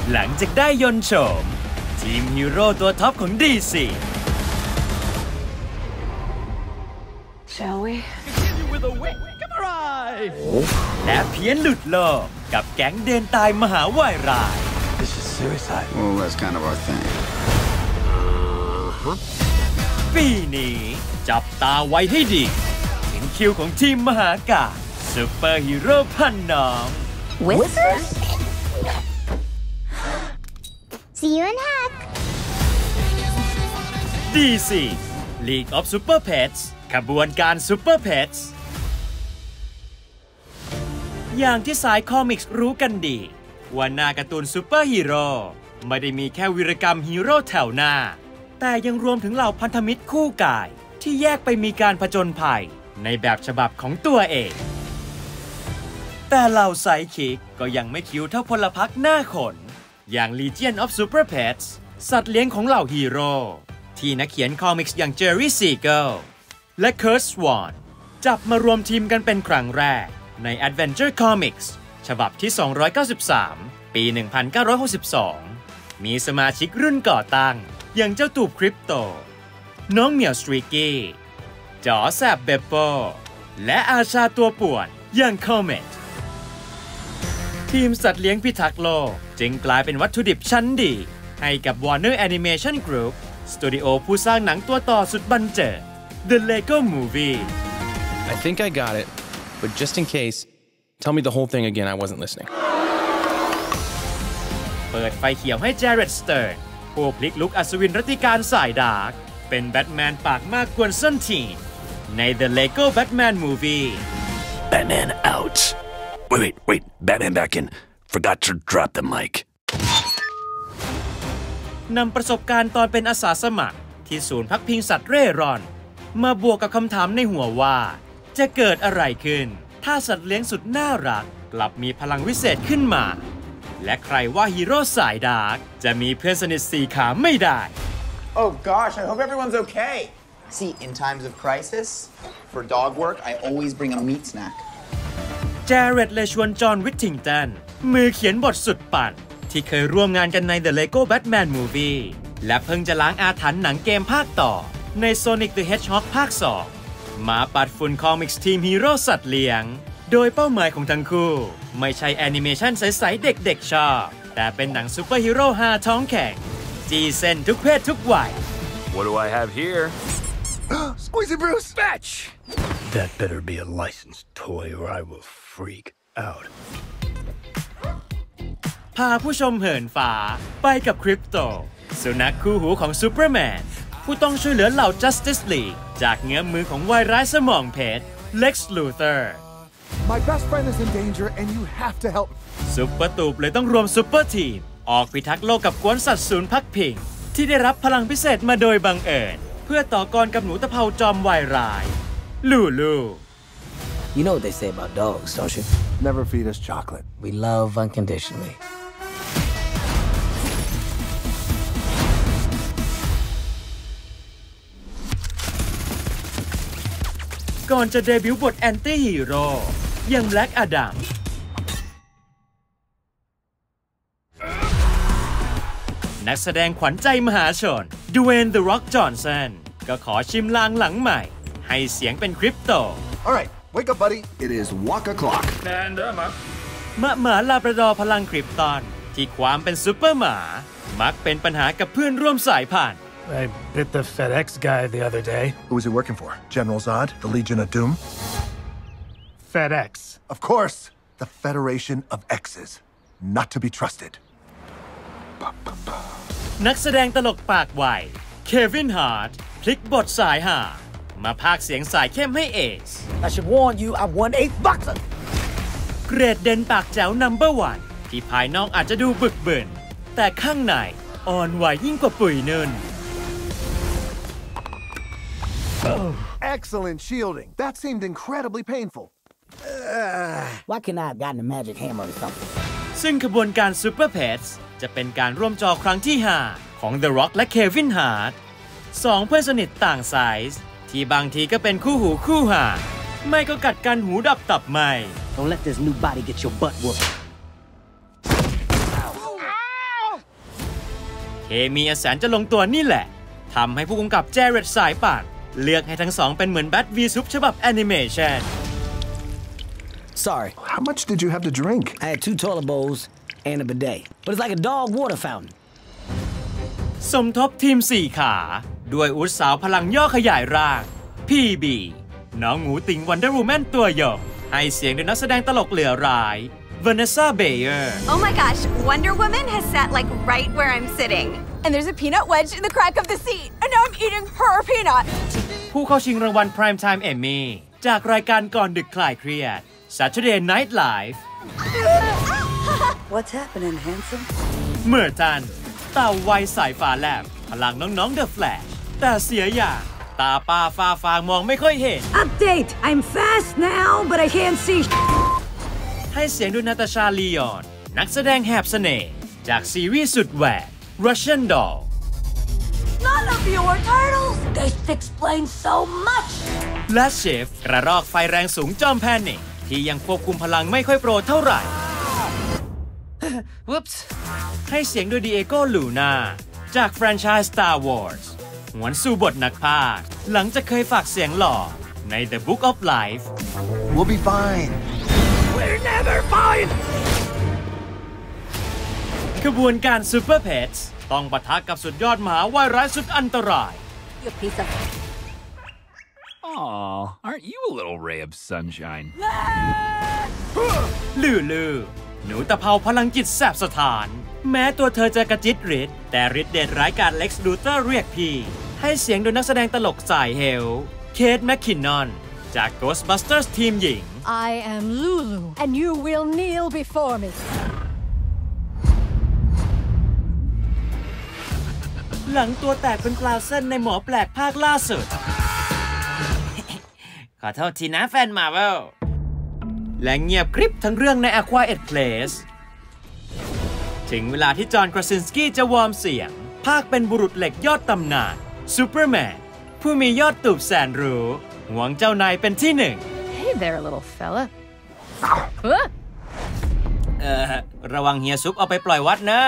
หลังจากได้ยนต์โฉมทีมฮีโร่ตัวท็อปของ DC Shall we? และเพี้ยนหลุดโลกกับแก๊งเดินตายมหาวายร้าย This is suicide. Well, that's kind of our thing. ปีนี้จับตาไว้ให้ดีถึงคิวของทีมมหากาพย์ซูเปอร์ฮีโร่พันน้อง Wizard? See you in Hack. DC League of Super Pets ขบวนการ Super Pets อย่างที่สายคอมิกส์รู้กันดีว่าหน้าการ์ตูนซูเปอร์ฮีโร่ไม่ได้มีแค่วีรกรรมฮีโร่แถวหน้าแต่ยังรวมถึงเหล่าพันธมิตรคู่กายที่แยกไปมีการผจญภัยในแบบฉบับของตัวเองแต่เหล่าไซคิกก็ยังไม่คิวเท่าพลพรรคหน้าขนอย่าง Legion of Super Pets สัตว์เลี้ยงของเหล่าฮีโร่ที่นักเขียนคอมิกส์อย่าง Jerry Siegel และ Kurt Swan จับมารวมทีมกันเป็นครั้งแรกใน Adventure Comics ฉบับที่ 293 ปี 1962 มีสมาชิกรุ่นก่อตั้งอย่างเจ้าตูบคริปโตน้องเหมียวสตรีกี้จ๋อแสบเบปโปและอาชาตัวป่วนอย่างคอมเมตทีมสัตว์เลี้ยงพิทักษ์โลกจึงกลายเป็นวัตถุดิบชั้นดีให้กับ Warner Animation Group สตูดิโอผู้สร้างหนังตัวต่อสุดบันเจิด The Lego Movie I think I got it, but just in case, tell me the whole thing again. I wasn't listening. เปิดไฟเขียวให้ Jared Stern ผู้พลิกลุกอัศวินรัตติการสายดาร์กเป็นแบทแมนปากมากกวนส้นตีนใน The Lego Batman Movie Batman out. Wait. Batman back in. Forgot to drop the mic. นำประสบการณ์ตอนเป็นอาสาสมัครที่ศูนย์พักพิงสัตว์เร่ร่อนมาบวกกับคำถามในหัวว่าจะเกิดอะไรขึ้นถ้าสัตว์เลี้ยงสุดน่ารักกลับมีพลังวิเศษขึ้นมาและใครว่าฮีโร่สายดาร์กจะมีเพื่อนสนิท4 ขาไม่ได้ Oh gosh, I hope everyone's okay. See, in times of crisis, for dog work, I always bring a meat snack. แจเร็ดเลยชวนจอห์นวิทติงตันมือเขียนบทสุดปั่นที่เคยร่วมงานกันใน The Lego Batman Movie และเพิ่งจะล้างอาถรรพ์หนังเกมภาคต่อใน Sonic the Hedgehog ภาค 2 มาปัดฝุ่นคอมิกส์ทีมฮีโร่สัตว์เลี้ยงโดยเป้าหมายของทั้งคู่ไม่ใช่แอนิเมชันใสๆเด็กๆชอบแต่เป็นหนังซูเปอร์ฮีโร่ฮาท้องแข็งจีเส้นทุกเพศทุกวัย What do I have here? Squeezy Bruce! Fetch! That better be a licensed toy or I will freak out. พาผู้ชมเหินฟ้าไปกับคริปโตสุนัขคู่หูของซูเปอร์แมนผู้ต้องช่วยเหลือเหล่า Justice League จากเงื้อมมือของวายร้ายสมองเพชร Lex Luthor My best friend is in danger and you have to help. ซุปเปอร์ตูบเลยต้องรวมซุปเปอร์ทีมออกพิทักษ์โลกกับกวนสัตว์ศูนย์พักพิงที่ได้รับพลังพิเศษมาโดยบังเอิญเพื่อต่อกรกับหนูตะเภาจอมวายร้ายลูลู You know what they say about dogs, don't you? Never feed us chocolate. We love unconditionally. ก่อนจะเดบิวต์บทแอนตี้ฮีโร่อย่างแบล็กอดัมนักแสดงขวัญใจมหาชนดูเวน The Rock Johnson ก็ขอชิมลางหลังใหม่ให้เสียงเป็นคริปโต All right, wake up, buddy. It is walk o'clock. And I'm up. หมาลาบราดอร์พลังคริปตอนที่ความเป็นซูเปอร์หมามักเป็นปัญหากับเพื่อนร่วมสายพันธุ์ I bit the FedEx guy the other day. Who was he working for? General Zod? The Legion of Doom? FedEx. Of course, the Federation of X's. Not to be trusted. นักแสดงตลกปากไวเควินฮาร์ทพลิกบทสายหามาพากย์เสียงสายเข้มให้เอซ I should warn you, I'm 1/8 boxer. เกรดเด่นปากแจ๋วนัมเบอร์วันที่ภายนอกอาจจะดูบึกบึนแต่ข้างในอ่อนไหวยิ่งกว่าปุ๋ยนุ่น Excellent shielding. That seemed incredibly painful. Why couldn't I have gotten a magic hammer or something? ซึ่งขบวนการ Super Pets จะเป็นการร่วมจอครั้งที่ 5 ของ The Rock และเควินฮาร์ท2เพื่อนสนิทต่างไซส์ที่บางทีก็เป็นคู่หูคู่หาไม่ก็กัดกันหูดับตับไหม Don't let this new body get your butt whooped. เคมีแสนจะลงตัวนี่แหละทำให้ผู้กำกับเจเร็ดสายป่านเลือกให้ทั้งสองเป็นเหมือนแบทวีซุปฉบับแอนิเมชัน Sorry. How much did you have to drink? I had 2 toilet bowls and a bidet. But it's like a dog water fountain. สมทบทีม4ขาด้วยอุตสาวพลังย่อขยายร่าง PB น้องหมูติ่งวันเดอร์วูแมนตัวหยกให้เสียงโดยนักแสดงตลกเหลือร้าย Vanessa Bayer Oh my gosh, Wonder Woman has sat like right where I'm sitting. And there's a peanut wedge in the crack of the seat. And now I'm eating her peanut. ผู้เข้าชิงรางวัล Prime Time Emmy จากรายการก่อนดึกคลายเครียด Saturday Night Live What's happening, handsome? เมื่อตันเต่าไวสายฟ้าแลบพลังน้องๆ The Flash แต่เสียอย่างตาป้าฟ้าฟางมองไม่ค่อยเห็น Update! I'm fast now, but I can't see. ให้เสียงด้วยนาตาชาลีออนนักแสดงแหบเสน่ห์จากซีรีส์สุดแหวก Russian Doll None of you are turtles! They explain so much! และเชฟกระรอกไฟแรงสูงจอมแพนิคที่ยังควบคุมพลังไม่ค่อยโปรเท่าไหร่ Whoops. ให้เสียงด้วยดิเอโก ลูนาจากแฟรนไชส์ Star Wars หวนสู่บทนักพากย์หลังจากเคยฝากเสียงหล่อใน The Book of Life We'll be fine. We're never fine! ขบวนการ Super Pets ต้องปะทะกับสุดยอดมหาวายร้ายสุดอันตราย You piece of... Aw, aren't you a little ray of sunshine? ลือหนูตะเภาพลังจิตแสบสถานแม้ตัวเธอจะกระจิตริดแต่ฤทธิ์เดชร้ายกาจเล็กซ์ลูเทอร์เรียกพี่ให้เสียงโดยนักแสดงตลกสายเฮลเคทแมคคินนอนจาก Ghostbusters ทีมหญิง I am Lulu, and you will kneel before me. หลังตัวแตกเป็นปลาเส้นในหมอแปลกภาคล่าสุด ขอโทษทีนะแฟนมาร์เวลและเงียบกริบทั้งเรื่องใน A Quiet Place ถึงเวลาที่จอห์น คราซินสกี้จะวอร์มเสียงภาคเป็นบุรุษเหล็กยอดตำนานซูเปอร์แมนผู้มียอดตูบแสนรู้หวงเจ้านายเป็นที่หนึ่ง Hey there, little fella. ระวังเฮียซุปเอาไปปล่อยวัดเนอะ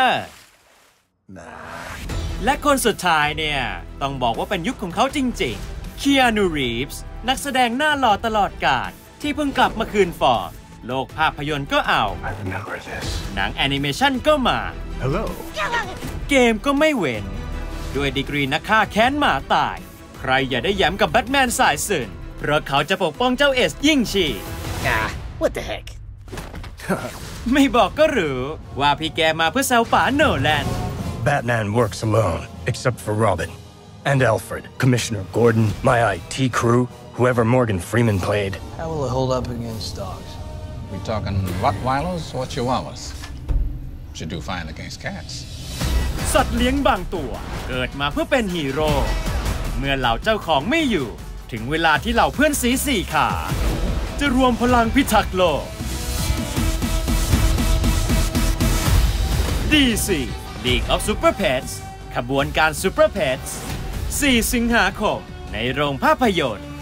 และคนสุดท้ายเนี่ยต้องบอกว่าเป็นยุคของเขาจริงๆ Keanu Reeves นักแสดงหน้าหล่อตลอดกาลที่เพิ่งกลับมาคืนฟอร์มโลกภาพยนตร์ก็เอา I remember this. หนังแอนิเมชันก็มา Hello. เกมก็ไม่เว้นด้วยดีกรีนักฆ่าแค้นหมาตายใครอย่าได้แย้มกับแบทแมนสายสื่นเพราะเขาจะปกป้องเจ้าเอสยิ่งชี What the heck? ไม่บอกก็รู้ว่าพี่แกมาเพื่อแซวป๋าโนแลน Batman works alone, except for Robin. And Alfred, Commissioner Gordon, my IT crew, whoever Morgan Freeman played. How will it hold up against dogs? We talking Rottweilers or Chihuahuas? Should do fine against cats. สัตว์เลี้ยงบางตัวเกิดมาเพื่อเป็นฮีโร่เมื่อเหล่าเจ้าของไม่อยู่ถึงเวลาที่เหล่าเพื่อนสีสี่ขาจะรวมพลังพิทักษ์โลก DC League of Super Pets ขบวนการ Super Pets 4 สิงหาคมในโรงภาพยนตร์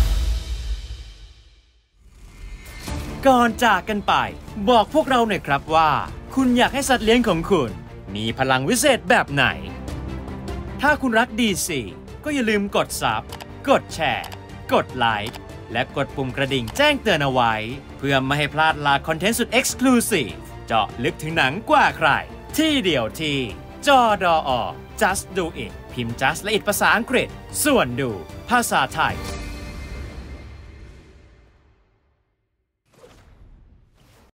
ก่อนจากกันไปบอกพวกเราหน่อยครับว่าคุณอยากให้สัตว์เลี้ยงของคุณมีพลังวิเศษแบบไหนถ้าคุณรัก DC ก็อย่าลืมกดซับกดแชร์กดไลค์และกดปุ่มกระดิ่งแจ้งเตือนเอาไว้เพื่อไม่ให้พลาดลาคอนเทนต์สุด Exclusive เจาะลึกถึงหนังกว่าใครที่เดียวที่จอดอ Just Do It พิมพ์ Just และ It ภาษาอังกฤษส่วนดูภาษาไทย